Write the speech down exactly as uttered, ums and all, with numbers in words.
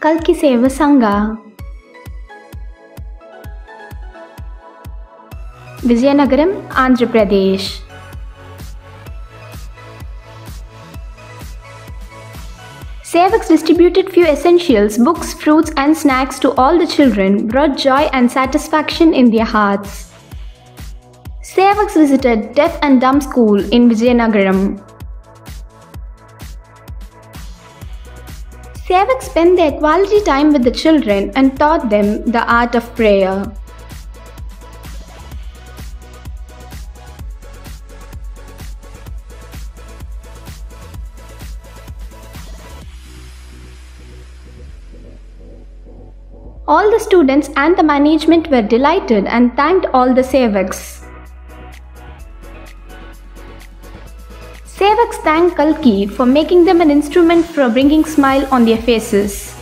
KALKI Seva Sangha, Vizianagaram, Andhra Pradesh. Sevaks distributed few essentials, books, fruits and snacks to all the children, brought joy and satisfaction in their hearts. Sevaks visited deaf and dumb school in Vizianagaram. Sevaks spent their quality time with the children and taught them the art of prayer. All the students and the management were delighted and thanked all the Sevaks. Sevaks thanked KALKI for making them an instrument for bringing smile on their faces.